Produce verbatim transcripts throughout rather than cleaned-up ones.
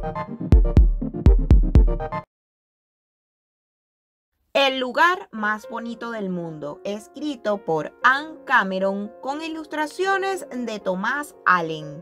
El lugar más bonito del mundo, escrito por Anne Cameron con ilustraciones de Thomas Allen.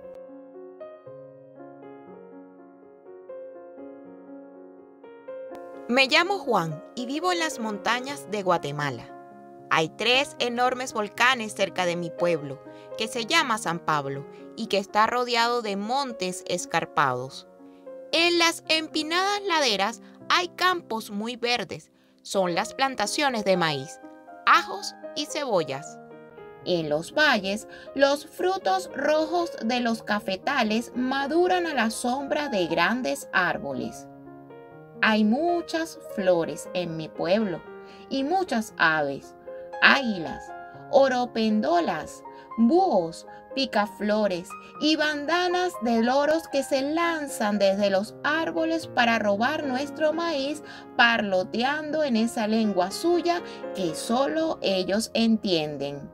Me llamo Juan y vivo en las montañas de Guatemala. Hay tres enormes volcanes cerca de mi pueblo, que se llama San Pablo y que está rodeado de montes escarpados. En las empinadas laderas hay campos muy verdes. Son las plantaciones de maíz, ajos y cebollas. En los valles, los frutos rojos de los cafetales maduran a la sombra de grandes árboles. Hay muchas flores en mi pueblo y muchas aves, águilas, oropendolas, búhos, picaflores y bandanas de loros que se lanzan desde los árboles para robar nuestro maíz, parloteando en esa lengua suya que solo ellos entienden.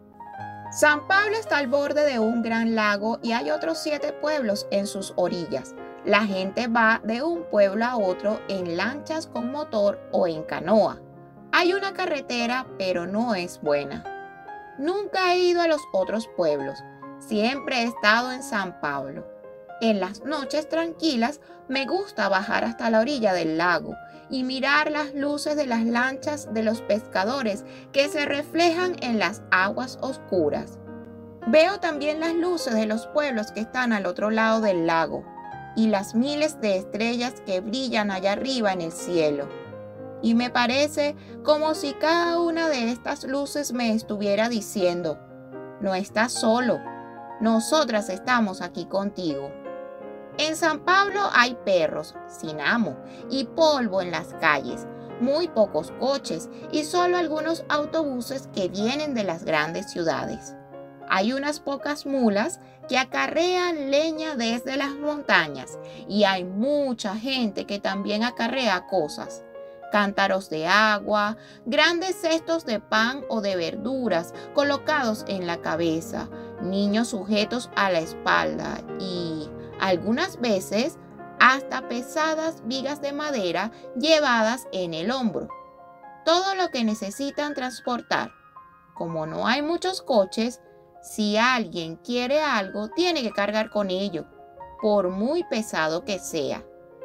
San Pablo está al borde de un gran lago y hay otros siete pueblos en sus orillas. La gente va de un pueblo a otro en lanchas con motor o en canoa. Hay una carretera, pero no es buena. Nunca he ido a los otros pueblos, siempre he estado en San Pablo. En las noches tranquilas me gusta bajar hasta la orilla del lago y mirar las luces de las lanchas de los pescadores que se reflejan en las aguas oscuras. Veo también las luces de los pueblos que están al otro lado del lago y las miles de estrellas que brillan allá arriba en el cielo. Y me parece como si cada una de estas luces me estuviera diciendo: no estás solo, nosotras estamos aquí contigo. En San Pablo hay perros sin amo y polvo en las calles, muy pocos coches y solo algunos autobuses que vienen de las grandes ciudades. Hay unas pocas mulas que acarrean leña desde las montañas y hay mucha gente que también acarrea cosas. Cántaros de agua, grandes cestos de pan o de verduras colocados en la cabeza, niños sujetos a la espalda y, algunas veces, hasta pesadas vigas de madera llevadas en el hombro. Todo lo que necesitan transportar. Como no hay muchos coches, si alguien quiere algo, tiene que cargar con ello, por muy pesado que sea.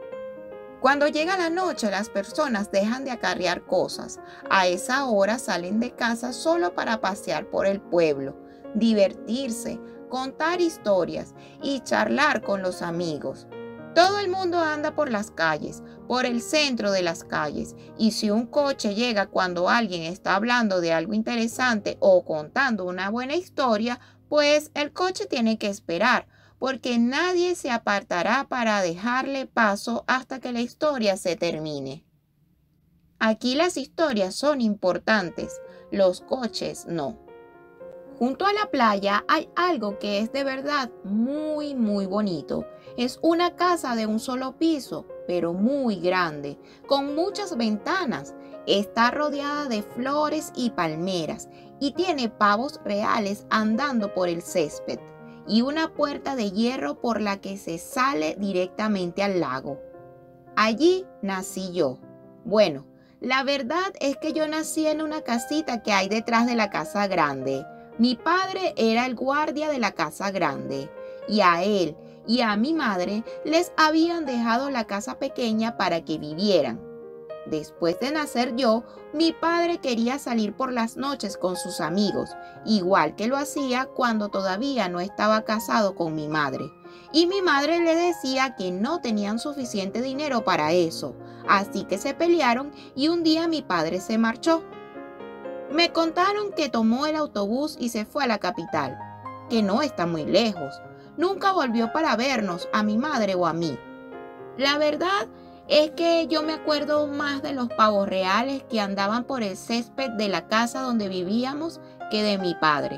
Cuando llega la noche, las personas dejan de acarrear cosas. A esa hora salen de casa solo para pasear por el pueblo, divertirse, contar historias y charlar con los amigos. Todo el mundo anda por las calles, por el centro de las calles, y si un coche llega cuando alguien está hablando de algo interesante o contando una buena historia, pues el coche tiene que esperar, porque nadie se apartará para dejarle paso hasta que la historia se termine. Aquí las historias son importantes, los coches no. Junto a la playa hay algo que es de verdad muy, muy bonito. Es una casa de un solo piso, pero muy grande, con muchas ventanas. Está rodeada de flores y palmeras y tiene pavos reales andando por el césped y una puerta de hierro por la que se sale directamente al lago. Allí nací yo. Bueno, la verdad es que yo nací en una casita que hay detrás de la casa grande. Mi padre era el guardia de la casa grande y a él y a mi madre les habían dejado la casa pequeña para que vivieran. Después de nacer yo, mi padre quería salir por las noches con sus amigos, igual que lo hacía cuando todavía no estaba casado con mi madre. Y mi madre le decía que no tenían suficiente dinero para eso, así que se pelearon y un día mi padre se marchó. Me contaron que tomó el autobús y se fue a la capital, que no está muy lejos. Nunca volvió para vernos, a mi madre o a mí. La verdad es que yo me acuerdo más de los pavos reales que andaban por el césped de la casa donde vivíamos que de mi padre.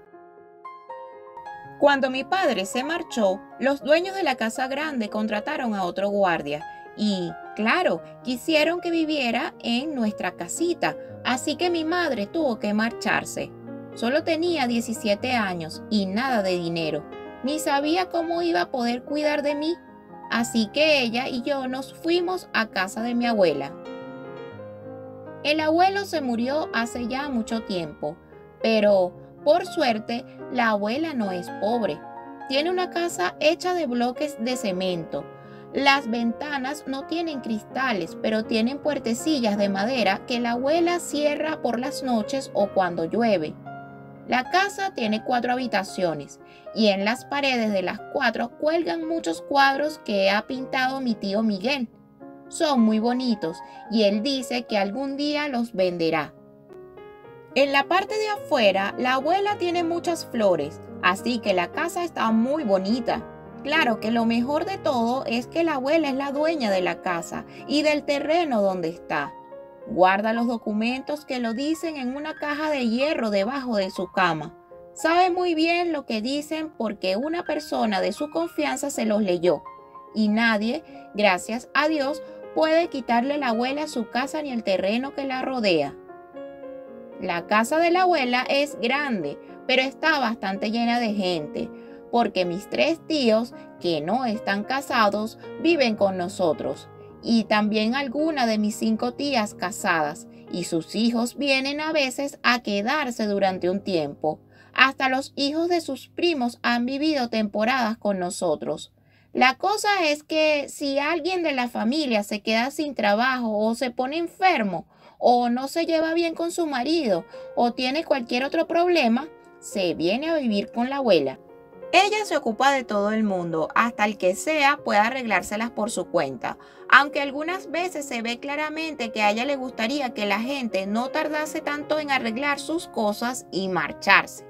Cuando mi padre se marchó, los dueños de la casa grande contrataron a otro guardia y, claro, quisieron que viviera en nuestra casita, así que mi madre tuvo que marcharse. Solo tenía diecisiete años y nada de dinero, ni sabía cómo iba a poder cuidar de mí. Así que ella y yo nos fuimos a casa de mi abuela. El abuelo se murió hace ya mucho tiempo, pero por suerte la abuela no es pobre. Tiene una casa hecha de bloques de cemento. Las ventanas no tienen cristales, pero tienen puertecillas de madera que la abuela cierra por las noches o cuando llueve. La casa tiene cuatro habitaciones y en las paredes de las cuatro cuelgan muchos cuadros que ha pintado mi tío Miguel. Son muy bonitos y él dice que algún día los venderá. En la parte de afuera, la abuela tiene muchas flores, así que la casa está muy bonita. Claro que lo mejor de todo es que la abuela es la dueña de la casa y del terreno donde está. Guarda los documentos que lo dicen en una caja de hierro debajo de su cama. Sabe muy bien lo que dicen porque una persona de su confianza se los leyó. Y nadie, gracias a Dios, puede quitarle a la abuela su casa ni el terreno que la rodea. La casa de la abuela es grande, pero está bastante llena de gente, porque mis tres tíos, que no están casados, viven con nosotros, y también alguna de mis cinco tías casadas, y sus hijos vienen a veces a quedarse durante un tiempo. Hasta los hijos de sus primos han vivido temporadas con nosotros. La cosa es que si alguien de la familia se queda sin trabajo o se pone enfermo, o no se lleva bien con su marido, o tiene cualquier otro problema, se viene a vivir con la abuela. Ella se ocupa de todo el mundo, hasta el que sea puede arreglárselas por su cuenta, aunque algunas veces se ve claramente que a ella le gustaría que la gente no tardase tanto en arreglar sus cosas y marcharse.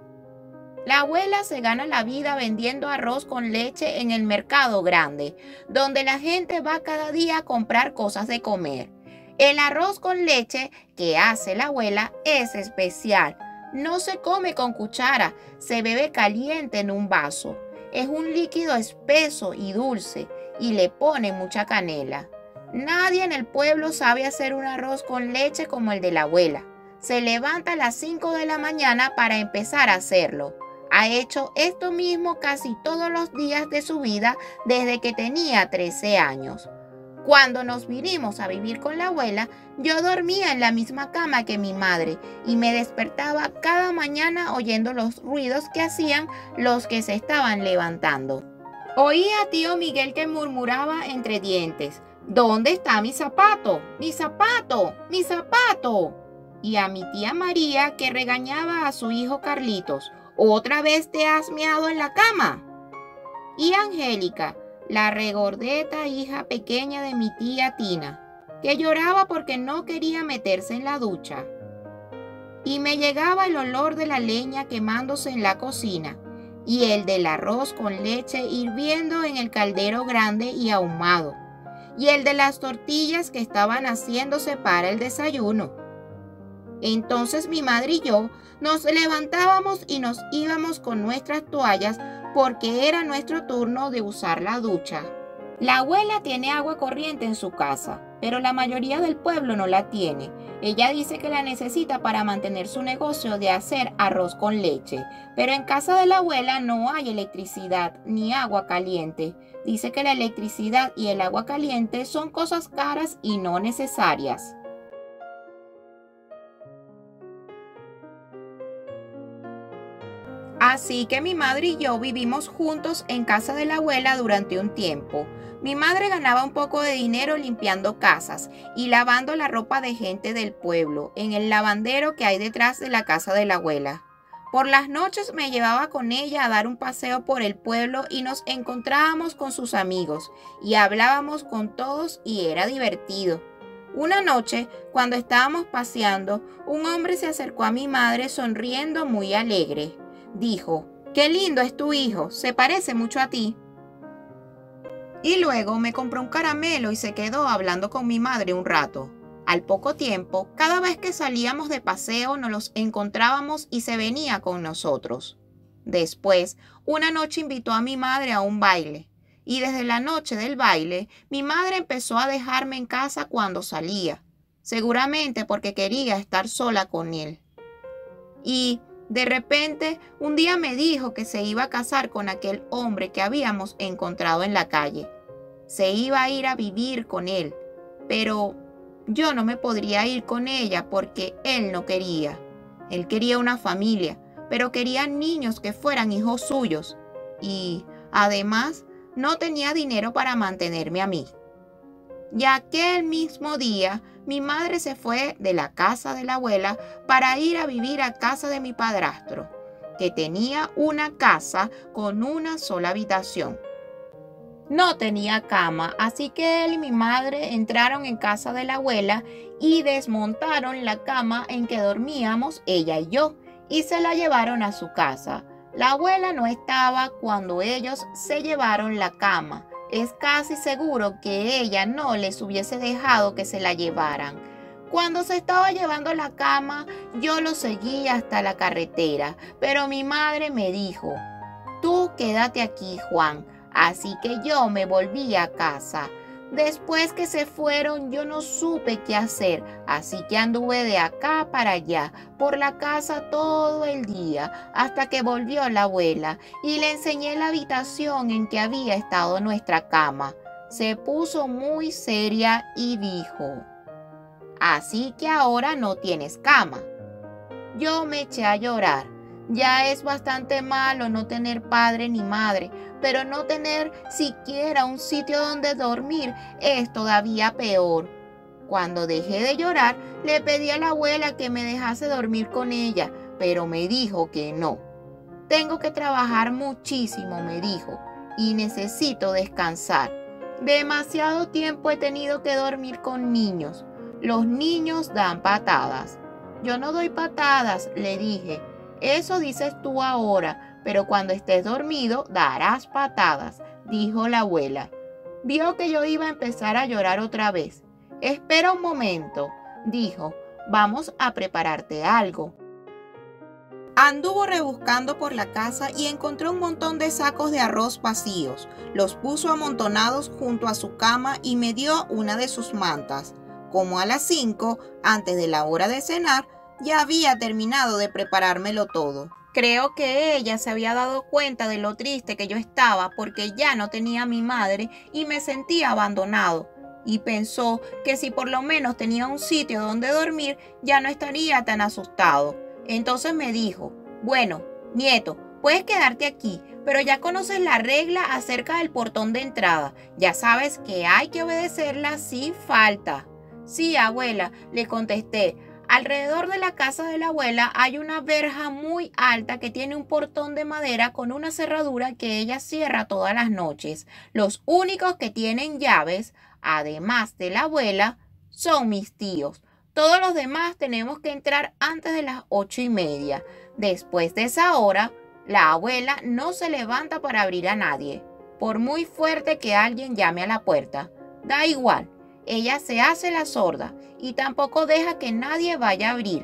La abuela se gana la vida vendiendo arroz con leche en el mercado grande, donde la gente va cada día a comprar cosas de comer. El arroz con leche que hace la abuela es especial. No se come con cuchara, se bebe caliente en un vaso. Es un líquido espeso y dulce y le pone mucha canela. Nadie en el pueblo sabe hacer un arroz con leche como el de la abuela. Se levanta a las cinco de la mañana para empezar a hacerlo. Ha hecho esto mismo casi todos los días de su vida desde que tenía trece años. Cuando nos vinimos a vivir con la abuela, yo dormía en la misma cama que mi madre y me despertaba cada mañana oyendo los ruidos que hacían los que se estaban levantando. Oía a tío Miguel que murmuraba entre dientes: ¿dónde está mi zapato? ¡Mi zapato! ¡Mi zapato! Y a mi tía María que regañaba a su hijo Carlitos: ¿otra vez te has meado en la cama? Y Angélica, la regordeta hija pequeña de mi tía Tina, que lloraba porque no quería meterse en la ducha. Y me llegaba el olor de la leña quemándose en la cocina y el del arroz con leche hirviendo en el caldero grande y ahumado, y el de las tortillas que estaban haciéndose para el desayuno. Entonces mi madre y yo nos levantábamos y nos íbamos con nuestras toallas porque era nuestro turno de usar la ducha. La abuela tiene agua corriente en su casa, pero la mayoría del pueblo no la tiene. Ella dice que la necesita para mantener su negocio de hacer arroz con leche, pero en casa de la abuela no hay electricidad ni agua caliente. Dice que la electricidad y el agua caliente son cosas caras y no necesarias. Así que mi madre y yo vivimos juntos en casa de la abuela durante un tiempo. Mi madre ganaba un poco de dinero limpiando casas y lavando la ropa de gente del pueblo en el lavandero que hay detrás de la casa de la abuela. Por las noches me llevaba con ella a dar un paseo por el pueblo y nos encontrábamos con sus amigos y hablábamos con todos y era divertido. Una noche, cuando estábamos paseando, un hombre se acercó a mi madre sonriendo muy alegre. Dijo: «Qué lindo es tu hijo, se parece mucho a ti». Y luego me compró un caramelo y se quedó hablando con mi madre un rato. Al poco tiempo, cada vez que salíamos de paseo nos los encontrábamos y se venía con nosotros. Después, una noche invitó a mi madre a un baile. Y desde la noche del baile, mi madre empezó a dejarme en casa cuando salía, seguramente porque quería estar sola con él. Y de repente, un día me dijo que se iba a casar con aquel hombre que habíamos encontrado en la calle. se iba a ir a vivir con él, pero yo no me podría ir con ella porque él no quería. Él quería una familia, pero quería niños que fueran hijos suyos y, además, no tenía dinero para mantenerme a mí. Y aquel mismo día, mi madre se fue de la casa de la abuela para ir a vivir a casa de mi padrastro, que tenía una casa con una sola habitación. No tenía cama, así que él y mi madre entraron en casa de la abuela y desmontaron la cama en que dormíamos ella y yo, y se la llevaron a su casa. La abuela no estaba cuando ellos se llevaron la cama. Es casi seguro que ella no les hubiese dejado que se la llevaran. Cuando se estaba llevando la cama, yo lo seguí hasta la carretera, pero mi madre me dijo: «Tú quédate aquí, Juan». Así que yo me volví a casa. Después que se fueron, yo no supe qué hacer, así que anduve de acá para allá por la casa todo el día hasta que volvió la abuela y le enseñé la habitación en que había estado nuestra cama. Se puso muy seria y dijo: «Así que ahora no tienes cama». Yo me eché a llorar. Ya es bastante malo no tener padre ni madre, pero no tener siquiera un sitio donde dormir es todavía peor. Cuando dejé de llorar, le pedí a la abuela que me dejase dormir con ella, pero me dijo que no. «Tengo que trabajar muchísimo», me dijo, «y necesito descansar. Demasiado tiempo he tenido que dormir con niños. Los niños dan patadas». «Yo no doy patadas», le dije. «Eso dices tú ahora, pero cuando estés dormido darás patadas», dijo la abuela. Vio que yo iba a empezar a llorar otra vez. «Espera un momento», dijo, «vamos a prepararte algo». Anduvo rebuscando por la casa y encontró un montón de sacos de arroz vacíos. Los puso amontonados junto a su cama y me dio una de sus mantas. Como a las cinco, antes de la hora de cenar, ya había terminado de preparármelo todo. Creo que ella se había dado cuenta de lo triste que yo estaba porque ya no tenía a mi madre y me sentía abandonado. Y pensó que si por lo menos tenía un sitio donde dormir, ya no estaría tan asustado. Entonces me dijo: «Bueno, nieto, puedes quedarte aquí, pero ya conoces la regla acerca del portón de entrada. Ya sabes que hay que obedecerla sin falta». «Sí, abuela», le contesté. Alrededor de la casa de la abuela hay una verja muy alta que tiene un portón de madera con una cerradura que ella cierra todas las noches. Los únicos que tienen llaves, además de la abuela, son mis tíos. Todos los demás tenemos que entrar antes de las ocho y media. Después de esa hora, la abuela no se levanta para abrir a nadie, por muy fuerte que alguien llame a la puerta. Da igual. Ella se hace la sorda y tampoco deja que nadie vaya a abrir.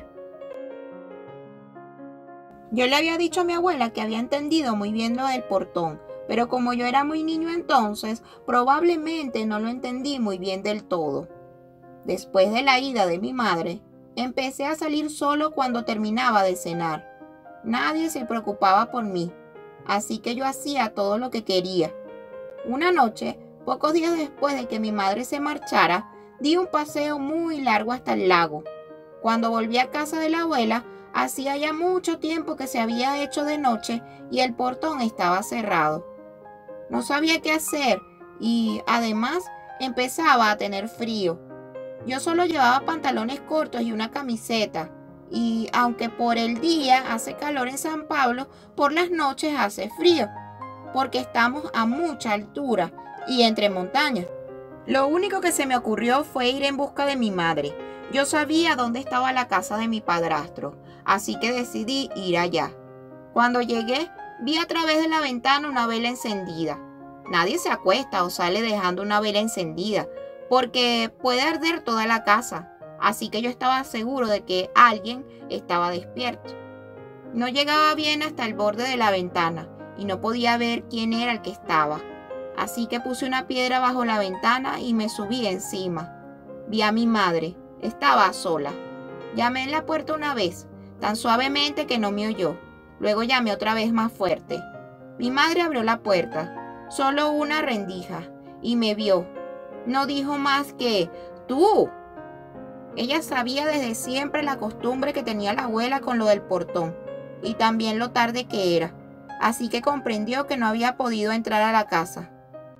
Yo le había dicho a mi abuela que había entendido muy bien lo del portón, pero como yo era muy niño entonces, probablemente no lo entendí muy bien del todo. Después de la ida de mi madre, empecé a salir solo cuando terminaba de cenar. Nadie se preocupaba por mí, así que yo hacía todo lo que quería. Una noche, pocos días después de que mi madre se marchara, di un paseo muy largo hasta el lago. Cuando volví a casa de la abuela, hacía ya mucho tiempo que se había hecho de noche y el portón estaba cerrado. No sabía qué hacer y, además, empezaba a tener frío. Yo solo llevaba pantalones cortos y una camiseta. Y, aunque por el día hace calor en San Pablo, por las noches hace frío, porque estamos a mucha altura y entre montañas. Lo único que se me ocurrió fue ir en busca de mi madre. Yo sabía dónde estaba la casa de mi padrastro, así que decidí ir allá. Cuando llegué, vi a través de la ventana una vela encendida. Nadie se acuesta o sale dejando una vela encendida, porque puede arder toda la casa, así que yo estaba seguro de que alguien estaba despierto. No llegaba bien hasta el borde de la ventana y no podía ver quién era el que estaba. Así que puse una piedra bajo la ventana y me subí encima. Vi a mi madre. Estaba sola. Llamé en la puerta una vez, tan suavemente que no me oyó. Luego llamé otra vez más fuerte. Mi madre abrió la puerta. Solo una rendija. y me vio. No dijo más que «¡Tú!». Ella sabía desde siempre la costumbre que tenía la abuela con lo del portón, y también lo tarde que era, así que comprendió que no había podido entrar a la casa.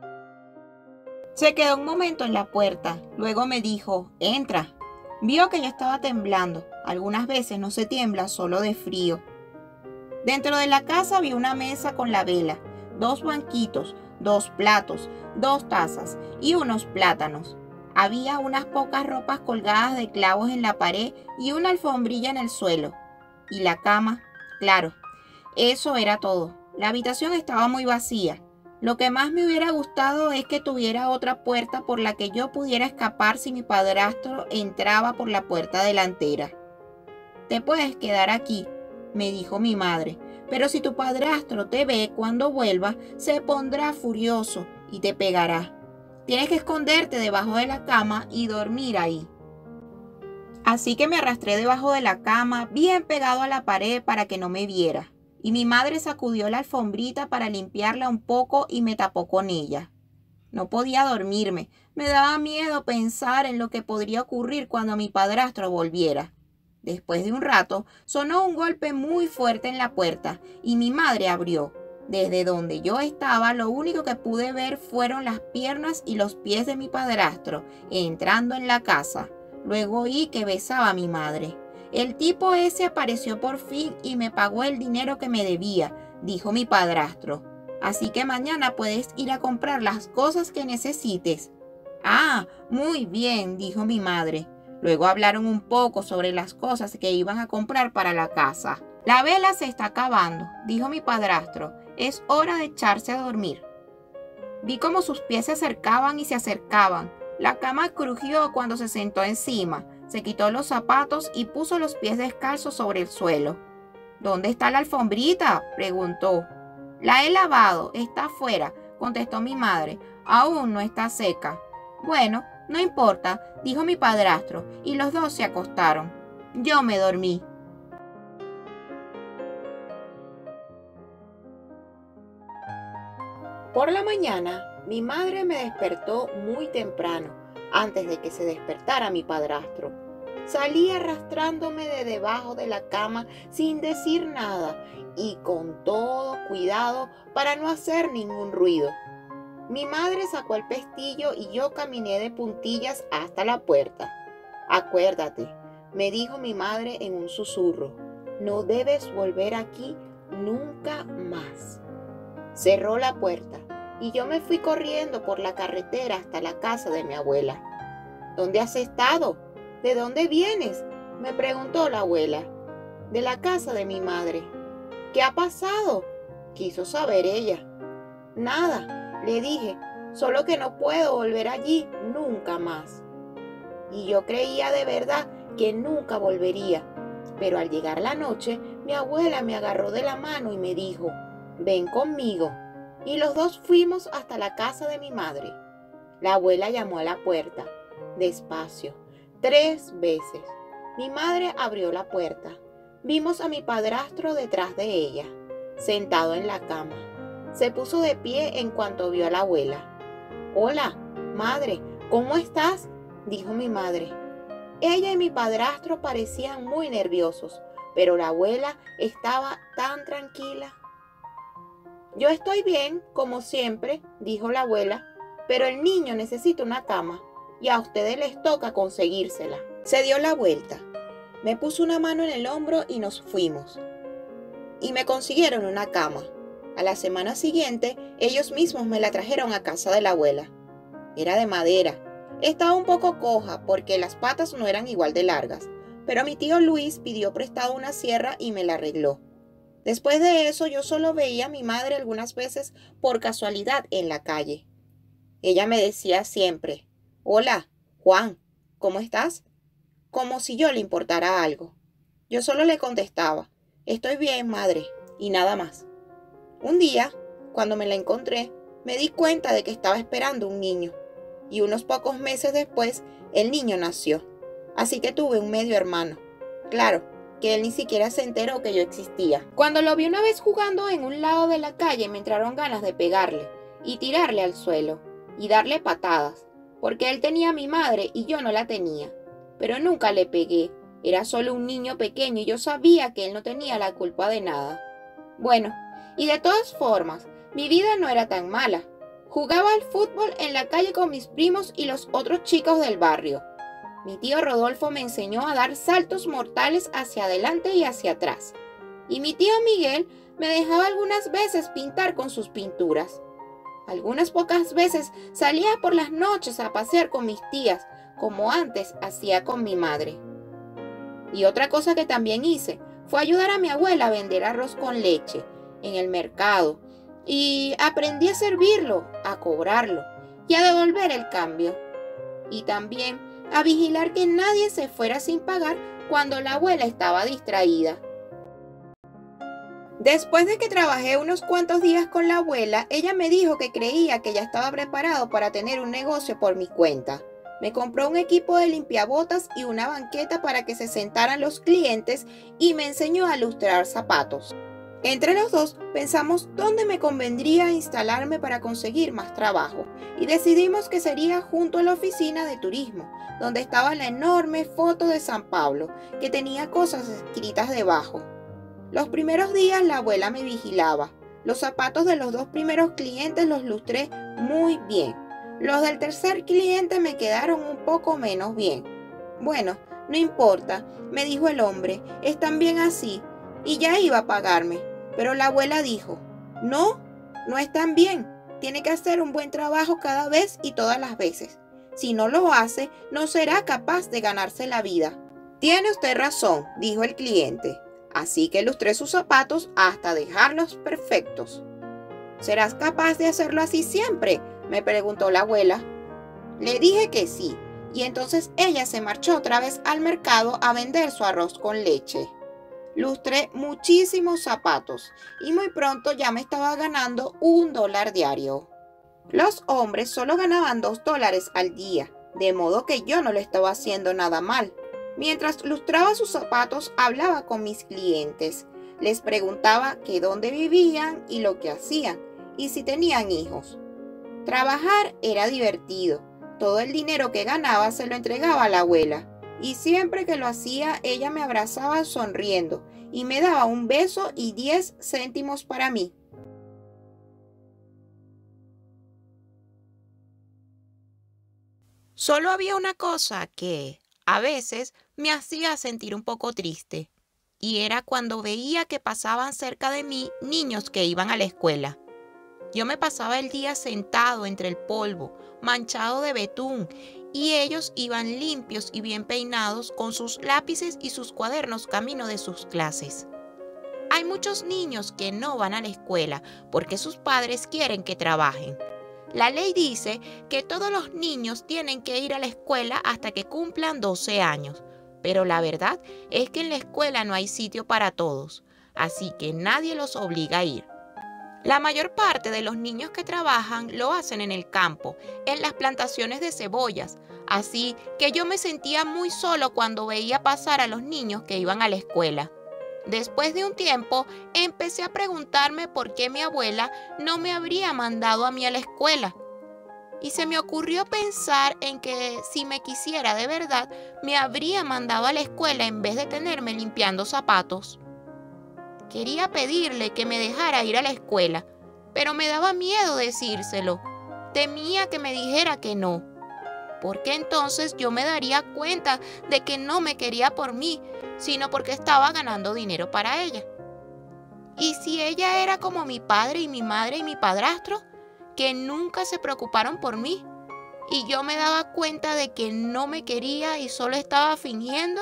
Se quedó un momento en la puerta, luego me dijo «Entra». Vio que yo estaba temblando. Algunas veces no se tiembla solo de frío. Dentro de la casa vi una mesa con la vela, dos banquitos, dos platos, dos tazas y unos plátanos. Había unas pocas ropas colgadas de clavos en la pared y una alfombrilla en el suelo. Y la cama, claro, eso era todo. La habitación estaba muy vacía. Lo que más me hubiera gustado es que tuviera otra puerta por la que yo pudiera escapar si mi padrastro entraba por la puerta delantera. «Te puedes quedar aquí», me dijo mi madre, «pero si tu padrastro te ve cuando vuelva, se pondrá furioso y te pegará. Tienes que esconderte debajo de la cama y dormir ahí». Así que me arrastré debajo de la cama, bien pegado a la pared para que no me viera. Y mi madre sacudió la alfombrita para limpiarla un poco y me tapó con ella. No podía dormirme. Me daba miedo pensar en lo que podría ocurrir cuando mi padrastro volviera. Después de un rato, sonó un golpe muy fuerte en la puerta y mi madre abrió. Desde donde yo estaba, lo único que pude ver fueron las piernas y los pies de mi padrastro entrando en la casa. Luego oí que besaba a mi madre. «El tipo ese apareció por fin y me pagó el dinero que me debía», dijo mi padrastro. «Así que mañana puedes ir a comprar las cosas que necesites». «Ah, muy bien», dijo mi madre. Luego hablaron un poco sobre las cosas que iban a comprar para la casa. «La vela se está acabando», dijo mi padrastro. «Es hora de echarse a dormir». Vi cómo sus pies se acercaban y se acercaban. La cama crujió cuando se sentó encima. Se quitó los zapatos y puso los pies descalzos sobre el suelo. «¿Dónde está la alfombrita?», preguntó. «La he lavado, está afuera», contestó mi madre. «Aún no está seca». «Bueno, no importa», dijo mi padrastro, y los dos se acostaron. Yo me dormí. Por la mañana, mi madre me despertó muy temprano, antes de que se despertara mi padrastro. Salí arrastrándome de debajo de la cama sin decir nada y con todo cuidado para no hacer ningún ruido. Mi madre sacó el pestillo y yo caminé de puntillas hasta la puerta. «Acuérdate», me dijo mi madre en un susurro, «no debes volver aquí nunca más». Cerró la puerta y yo me fui corriendo por la carretera hasta la casa de mi abuela. «¿Dónde has estado? ¿De dónde vienes?», me preguntó la abuela. «De la casa de mi madre». «¿Qué ha pasado?», quiso saber ella. «Nada», le dije, «solo que no puedo volver allí nunca más». Y yo creía de verdad que nunca volvería. Pero al llegar la noche, mi abuela me agarró de la mano y me dijo, «Ven conmigo». Y los dos fuimos hasta la casa de mi madre. La abuela llamó a la puerta, despacio, tres veces. Mi madre abrió la puerta. Vimos a mi padrastro detrás de ella, sentado en la cama. Se puso de pie en cuanto vio a la abuela. «Hola, madre, ¿cómo estás?», dijo mi madre. Ella y mi padrastro parecían muy nerviosos, pero la abuela estaba tan tranquila. «Yo estoy bien, como siempre», dijo la abuela, «pero el niño necesita una cama y a ustedes les toca conseguírsela». Se dio la vuelta, me puso una mano en el hombro y nos fuimos. Y me consiguieron una cama. A la semana siguiente, ellos mismos me la trajeron a casa de la abuela. Era de madera. Estaba un poco coja porque las patas no eran igual de largas, pero mi tío Luis pidió prestado una sierra y me la arregló. Después de eso, yo solo veía a mi madre algunas veces por casualidad en la calle. Ella me decía siempre, «Hola, Juan, ¿cómo estás?», como si yo le importara algo. Yo solo le contestaba, «Estoy bien, madre», y nada más. Un día, cuando me la encontré, me di cuenta de que estaba esperando un niño, y unos pocos meses después, el niño nació. Así que tuve un medio hermano. Claro, que él ni siquiera se enteró que yo existía. Cuando lo vi una vez jugando en un lado de la calle, me entraron ganas de pegarle y tirarle al suelo. y darle patadas, porque él tenía a mi madre y yo no la tenía. Pero nunca le pegué, era solo un niño pequeño y yo sabía que él no tenía la culpa de nada. Bueno, y de todas formas, mi vida no era tan mala. Jugaba al fútbol en la calle con mis primos y los otros chicos del barrio. Mi tío Rodolfo me enseñó a dar saltos mortales hacia adelante y hacia atrás. Y mi tío Miguel me dejaba algunas veces pintar con sus pinturas. Algunas pocas veces salía por las noches a pasear con mis tías, como antes hacía con mi madre. Y otra cosa que también hice fue ayudar a mi abuela a vender arroz con leche en el mercado. Y aprendí a servirlo, a cobrarlo y a devolver el cambio. Y también a vigilar que nadie se fuera sin pagar cuando la abuela estaba distraída. Después de que trabajé unos cuantos días con la abuela, ella me dijo que creía que ya estaba preparado para tener un negocio por mi cuenta. Me compró un equipo de limpiabotas y una banqueta para que se sentaran los clientes y me enseñó a lustrar zapatos. Entre los dos pensamos dónde me convendría instalarme para conseguir más trabajo y decidimos que sería junto a la oficina de turismo, donde estaba la enorme foto de San Pablo, que tenía cosas escritas debajo. Los primeros días la abuela me vigilaba. Los zapatos de los dos primeros clientes los lustré muy bien. Los del tercer cliente me quedaron un poco menos bien. Bueno, no importa, me dijo el hombre, están bien así, y ya iba a pagarme. Pero la abuela dijo, no, no están bien, tiene que hacer un buen trabajo cada vez y todas las veces. Si no lo hace, no será capaz de ganarse la vida. Tiene usted razón, dijo el cliente. Así que lustré sus zapatos hasta dejarlos perfectos. ¿Serás capaz de hacerlo así siempre?, me preguntó la abuela. Le dije que sí, y entonces ella se marchó otra vez al mercado a vender su arroz con leche. Lustré muchísimos zapatos y muy pronto ya me estaba ganando un dólar diario. Los hombres solo ganaban dos dólares al día, de modo que yo no lo estaba haciendo nada mal. Mientras lustraba sus zapatos, hablaba con mis clientes. Les preguntaba que dónde vivían y lo que hacían, y si tenían hijos. Trabajar era divertido. Todo el dinero que ganaba se lo entregaba a la abuela. Y siempre que lo hacía, ella me abrazaba sonriendo y me daba un beso y diez céntimos para mí. Solo había una cosa que, a veces, me hacía sentir un poco triste, y era cuando veía que pasaban cerca de mí niños que iban a la escuela. Yo me pasaba el día sentado entre el polvo, manchado de betún, y ellos iban limpios y bien peinados con sus lápices y sus cuadernos camino de sus clases. Hay muchos niños que no van a la escuela porque sus padres quieren que trabajen. La ley dice que todos los niños tienen que ir a la escuela hasta que cumplan doce años, pero la verdad es que en la escuela no hay sitio para todos, así que nadie los obliga a ir. La mayor parte de los niños que trabajan lo hacen en el campo, en las plantaciones de cebollas, así que yo me sentía muy solo cuando veía pasar a los niños que iban a la escuela. Después de un tiempo, empecé a preguntarme por qué mi abuela no me habría mandado a mí a la escuela. Y se me ocurrió pensar en que si me quisiera de verdad, me habría mandado a la escuela en vez de tenerme limpiando zapatos. Quería pedirle que me dejara ir a la escuela, pero me daba miedo decírselo. Temía que me dijera que no, porque entonces yo me daría cuenta de que no me quería por mí, sino porque estaba ganando dinero para ella. Y si ella era como mi padre y mi madre y mi padrastro, que nunca se preocuparon por mí, y yo me daba cuenta de que no me quería y solo estaba fingiendo.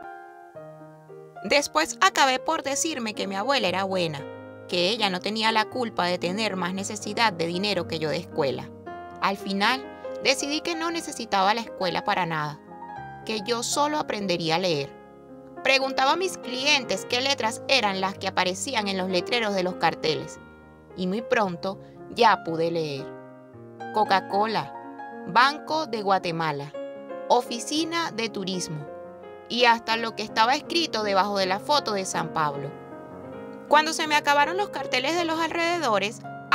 Después acabé por decirme que mi abuela era buena, que ella no tenía la culpa de tener más necesidad de dinero que yo de escuela. Al final, decidí que no necesitaba la escuela para nada, que yo solo aprendería a leer. Preguntaba a mis clientes qué letras eran las que aparecían en los letreros de los carteles, y muy pronto ya pude leer. Coca-Cola, Banco de Guatemala, Oficina de Turismo, y hasta lo que estaba escrito debajo de la foto de San Pablo. Cuando se me acabaron los carteles de los alrededores,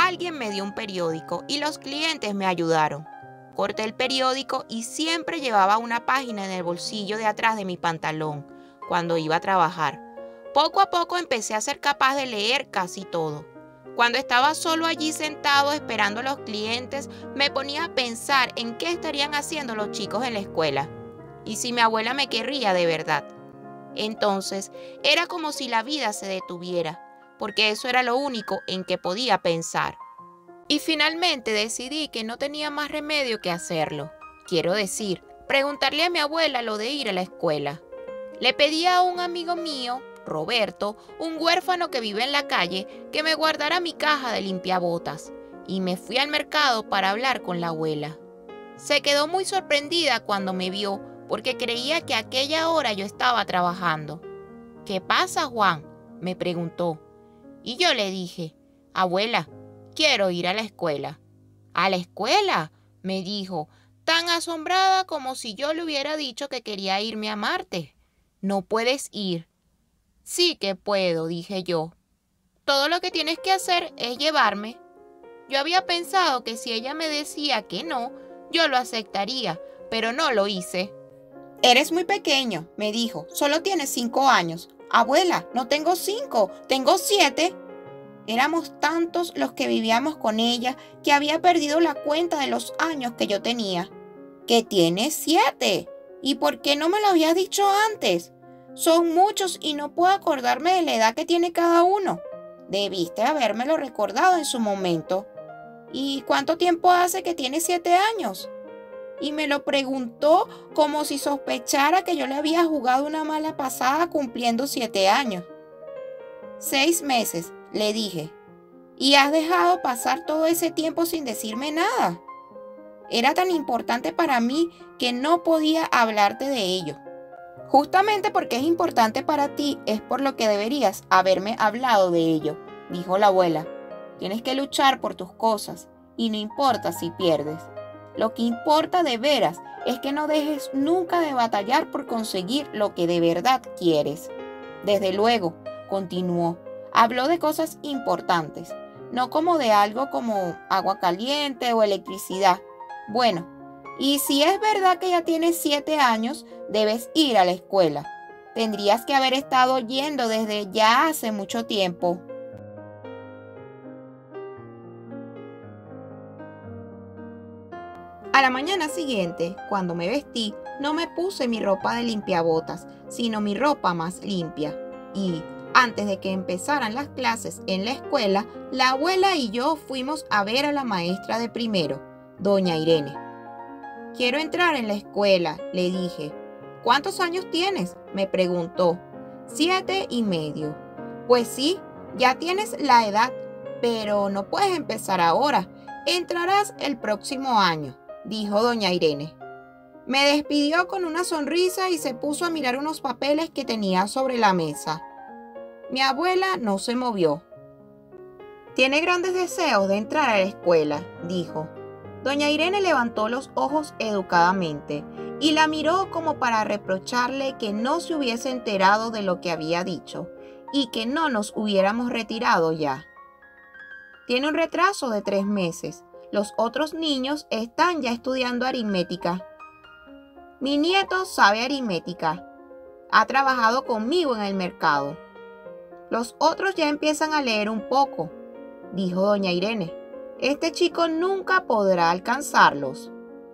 alguien me dio un periódico y los clientes me ayudaron. Corté el periódico y siempre llevaba una página en el bolsillo de atrás de mi pantalón cuando iba a trabajar. Poco a poco empecé a ser capaz de leer casi todo. Cuando estaba solo allí sentado esperando a los clientes, me ponía a pensar en qué estarían haciendo los chicos en la escuela y si mi abuela me querría de verdad. Entonces, era como si la vida se detuviera, porque eso era lo único en que podía pensar. Y finalmente decidí que no tenía más remedio que hacerlo. Quiero decir, preguntarle a mi abuela lo de ir a la escuela. Le pedí a un amigo mío, Roberto, un huérfano que vive en la calle, que me guardara mi caja de limpiabotas, y me fui al mercado para hablar con la abuela. Se quedó muy sorprendida cuando me vio, porque creía que a aquella hora yo estaba trabajando. ¿Qué pasa, Juan?, me preguntó. Y yo le dije, abuela, quiero ir a la escuela. ¿A la escuela?, me dijo, tan asombrada como si yo le hubiera dicho que quería irme a Marte. No puedes ir. Sí que puedo, dije yo. Todo lo que tienes que hacer es llevarme. Yo había pensado que si ella me decía que no, yo lo aceptaría, pero no lo hice. Eres muy pequeño, me dijo. Solo tienes cinco años. Abuela, no tengo cinco, tengo siete. Éramos tantos los que vivíamos con ella que había perdido la cuenta de los años que yo tenía. Que tienes siete. ¿Y por qué no me lo habías dicho antes? Son muchos y no puedo acordarme de la edad que tiene cada uno. Debiste habérmelo recordado en su momento. ¿Y cuánto tiempo hace que tienes siete años? Y me lo preguntó como si sospechara que yo le había jugado una mala pasada cumpliendo siete años. Seis meses, le dije. ¿Y has dejado pasar todo ese tiempo sin decirme nada? Era tan importante para mí que no podía hablarte de ello. Justamente porque es importante para ti es por lo que deberías haberme hablado de ello, dijo la abuela. Tienes que luchar por tus cosas y no importa si pierdes. Lo que importa de veras es que no dejes nunca de batallar por conseguir lo que de verdad quieres. Desde luego, continuó, habló de cosas importantes, no como de algo como agua caliente o electricidad. Bueno, y si es verdad que ya tienes siete años, debes ir a la escuela. Tendrías que haber estado yendo desde ya hace mucho tiempo. A la mañana siguiente, cuando me vestí, no me puse mi ropa de limpiabotas, sino mi ropa más limpia. Y, antes de que empezaran las clases en la escuela, la abuela y yo fuimos a ver a la maestra de primero, doña Irene. Quiero entrar en la escuela, le dije. ¿Cuántos años tienes?, me preguntó. Siete y medio. Pues sí, ya tienes la edad, pero no puedes empezar ahora. Entrarás el próximo año, dijo doña Irene. Me despidió con una sonrisa y se puso a mirar unos papeles que tenía sobre la mesa. Mi abuela no se movió. Tiene grandes deseos de entrar a la escuela, dijo. Doña Irene levantó los ojos educadamente y la miró como para reprocharle que no se hubiese enterado de lo que había dicho y que no nos hubiéramos retirado ya. Tiene un retraso de tres meses. Los otros niños están ya estudiando aritmética. Mi nieto sabe aritmética. Ha trabajado conmigo en el mercado. Los otros ya empiezan a leer un poco, dijo doña Irene. Este chico nunca podrá alcanzarlos.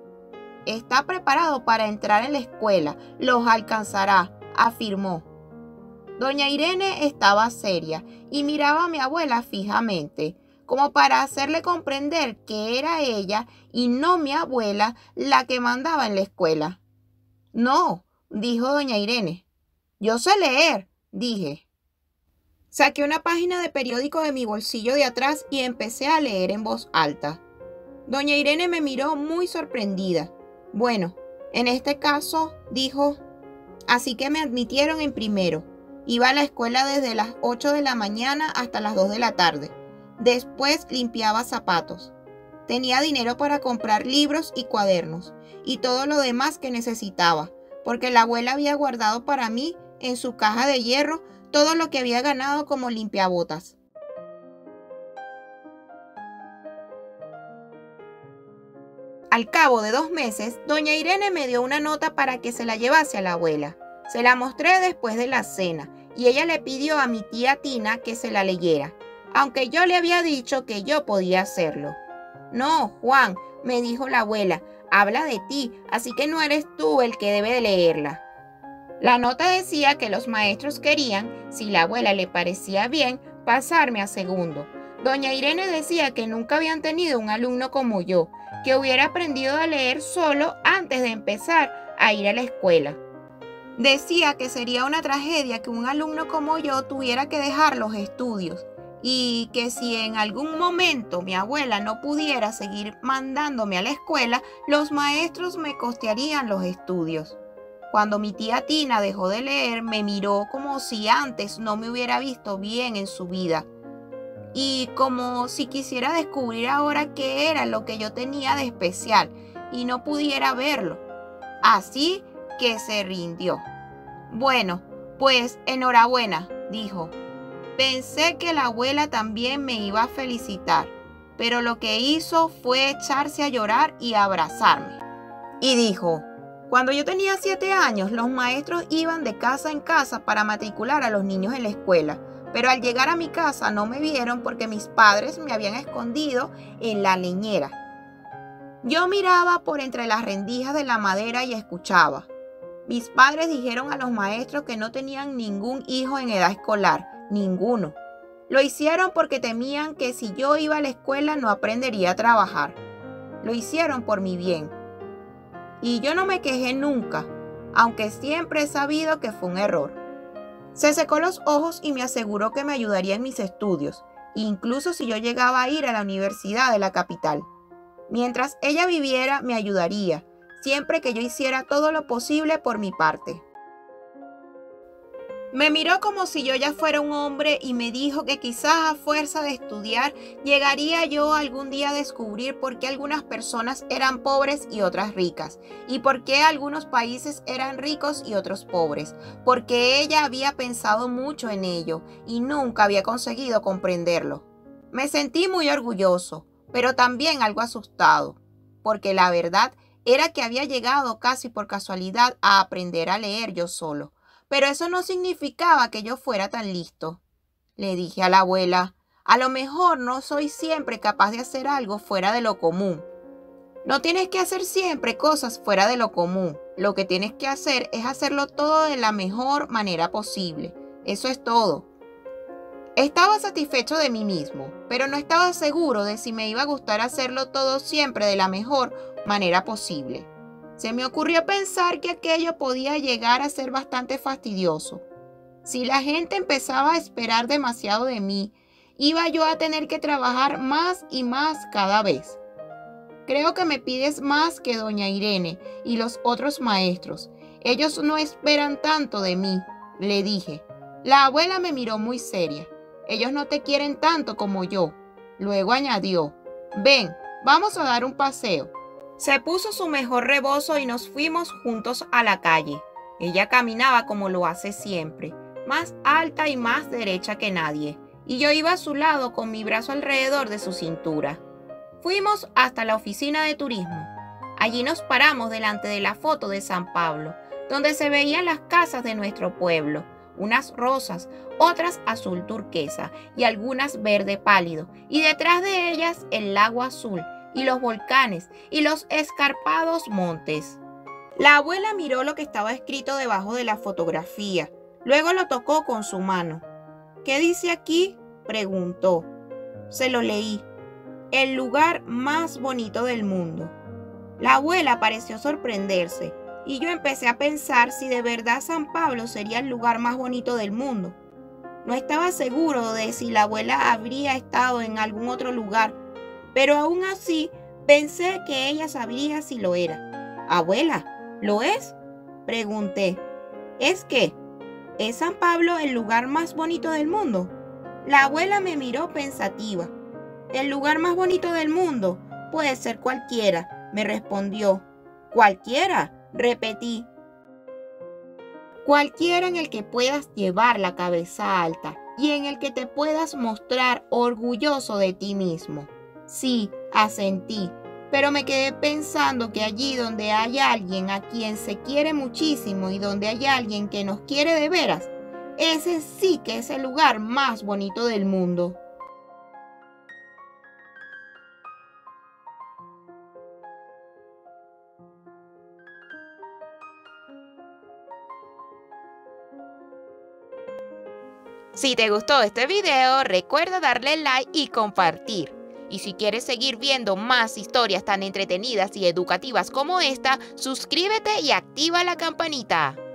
Está preparado para entrar en la escuela. Los alcanzará, afirmó. Doña Irene estaba seria y miraba a mi abuela fijamente, como para hacerle comprender que era ella y no mi abuela la que mandaba en la escuela. No, dijo doña Irene. Yo sé leer, dije. Saqué una página de periódico de mi bolsillo de atrás y empecé a leer en voz alta. Doña Irene me miró muy sorprendida. Bueno, en este caso, dijo, así que me admitieron en primero. Iba a la escuela desde las ocho de la mañana hasta las dos de la tarde. Después limpiaba zapatos. Tenía dinero para comprar libros y cuadernos y todo lo demás que necesitaba, porque la abuela había guardado para mí en su caja de hierro todo lo que había ganado como limpiabotas. Al cabo de dos meses, doña Irene me dio una nota para que se la llevase a la abuela. Se la mostré después de la cena y ella le pidió a mi tía Tina que se la leyera, aunque yo le había dicho que yo podía hacerlo. No, Juan, me dijo la abuela, habla de ti, así que no eres tú el que debe de leerla. La nota decía que los maestros querían, si la abuela le parecía bien, pasarme a segundo. Doña Irene decía que nunca habían tenido un alumno como yo, que hubiera aprendido a leer solo antes de empezar a ir a la escuela. Decía que sería una tragedia que un alumno como yo tuviera que dejar los estudios y que si en algún momento mi abuela no pudiera seguir mandándome a la escuela, los maestros me costearían los estudios. Cuando mi tía Tina dejó de leer, me miró como si antes no me hubiera visto bien en su vida y como si quisiera descubrir ahora qué era lo que yo tenía de especial y no pudiera verlo. Así que se rindió. Bueno, pues enhorabuena, dijo. Pensé que la abuela también me iba a felicitar, pero lo que hizo fue echarse a llorar y abrazarme. Y dijo, cuando yo tenía siete años, los maestros iban de casa en casa para matricular a los niños en la escuela, pero al llegar a mi casa no me vieron porque mis padres me habían escondido en la leñera. Yo miraba por entre las rendijas de la madera y escuchaba. Mis padres dijeron a los maestros que no tenían ningún hijo en edad escolar, ninguno. Lo hicieron porque temían que si yo iba a la escuela no aprendería a trabajar. Lo hicieron por mi bien. Y yo no me quejé nunca, aunque siempre he sabido que fue un error. Se secó los ojos y me aseguró que me ayudaría en mis estudios, incluso si yo llegaba a ir a la universidad de la capital. Mientras ella viviera, me ayudaría, siempre que yo hiciera todo lo posible por mi parte. Me miró como si yo ya fuera un hombre y me dijo que quizás a fuerza de estudiar llegaría yo algún día a descubrir por qué algunas personas eran pobres y otras ricas, y por qué algunos países eran ricos y otros pobres, porque ella había pensado mucho en ello y nunca había conseguido comprenderlo. Me sentí muy orgulloso, pero también algo asustado, porque la verdad era que había llegado casi por casualidad a aprender a leer yo solo. Pero eso no significaba que yo fuera tan listo. Le dije a la abuela, a lo mejor no soy siempre capaz de hacer algo fuera de lo común. No tienes que hacer siempre cosas fuera de lo común. Lo que tienes que hacer es hacerlo todo de la mejor manera posible. Eso es todo. Estaba satisfecho de mí mismo, pero no estaba seguro de si me iba a gustar hacerlo todo siempre de la mejor manera posible. Se me ocurrió pensar que aquello podía llegar a ser bastante fastidioso. Si la gente empezaba a esperar demasiado de mí, iba yo a tener que trabajar más y más cada vez. Creo que me pides más que doña Irene y los otros maestros. Ellos no esperan tanto de mí, le dije. La abuela me miró muy seria. Ellos no te quieren tanto como yo. Luego añadió, ven, vamos a dar un paseo. Se puso su mejor rebozo y nos fuimos juntos a la calle. Ella caminaba como lo hace siempre, más alta y más derecha que nadie, y yo iba a su lado con mi brazo alrededor de su cintura. Fuimos hasta la oficina de turismo. Allí nos paramos delante de la foto de San Pablo, donde se veían las casas de nuestro pueblo, unas rosas, otras azul turquesa y algunas verde pálido, y detrás de ellas el lago azul, y los volcanes y los escarpados montes. La abuela miró lo que estaba escrito debajo de la fotografía, luego lo tocó con su mano. ¿Qué dice aquí?, preguntó. Se lo leí. El lugar más bonito del mundo. La abuela pareció sorprenderse, y yo empecé a pensar si de verdad San Pablo sería el lugar más bonito del mundo. No estaba seguro de si la abuela habría estado en algún otro lugar, pero aún así pensé que ella sabría si lo era. Abuela, ¿lo es?, pregunté. ¿Es qué? ¿Es San Pablo el lugar más bonito del mundo? La abuela me miró pensativa. El lugar más bonito del mundo puede ser cualquiera, me respondió. ¿Cualquiera?, repetí. Cualquiera en el que puedas llevar la cabeza alta y en el que te puedas mostrar orgulloso de ti mismo. Sí, asentí. pero me quedé pensando que allí donde hay alguien a quien se quiere muchísimo y donde hay alguien que nos quiere de veras, ese sí que es el lugar más bonito del mundo. Si te gustó este video, recuerda darle like y compartir. Y si quieres seguir viendo más historias tan entretenidas y educativas como esta, suscríbete y activa la campanita.